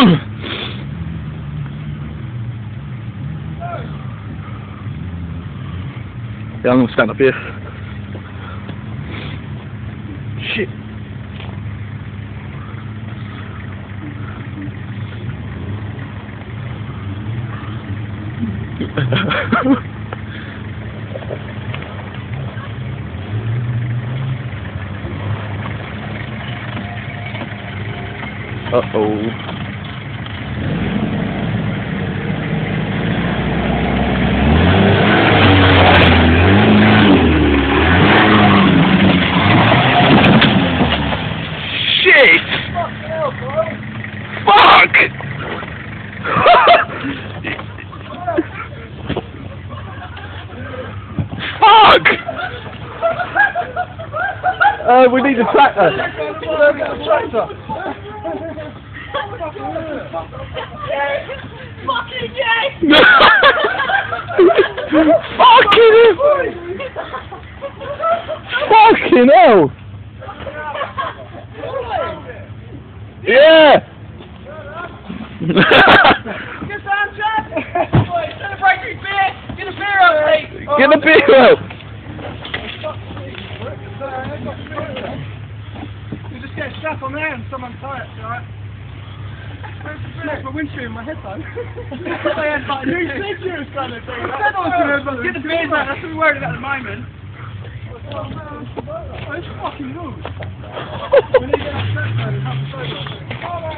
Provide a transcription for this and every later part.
Yeah, I'm gonna stand up here. Shit. Uh-oh. Shit! Fuck! Fuck! We need a tractor. Fucking yes! Fucking hell! Fucking hell! Yeah! Good time, Chad! Celebrate your beer! Get a beer up, mate! Get the beer up! You just get a strap on there and someone tie it, alright? Where's my windscreen and my headphone? You said you was going to do that. Get the beers out, that's what we're worried about at the moment. Oh, it's fucking rules. We need to get that strap down and have the soda off it.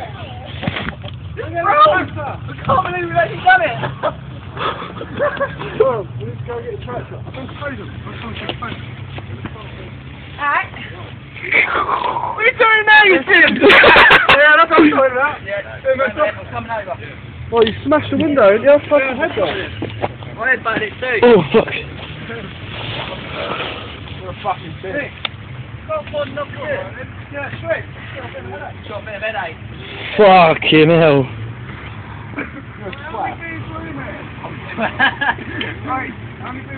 I can't believe we've actually done it! Well, we need to go get a tractor. I'm going to spray them. I'm going to spray them. Alright. What are you doing now, you Tim? Yeah, that's what I'm talking about. Yeah, coming over. Well, you smashed the window and you fucking head off. My head butted it too. Oh, fuck. You're a fucking bitch. Got one knock it. Yeah, sweet. Got a bit of headache. Fucking hell. You're a twat. Right, how many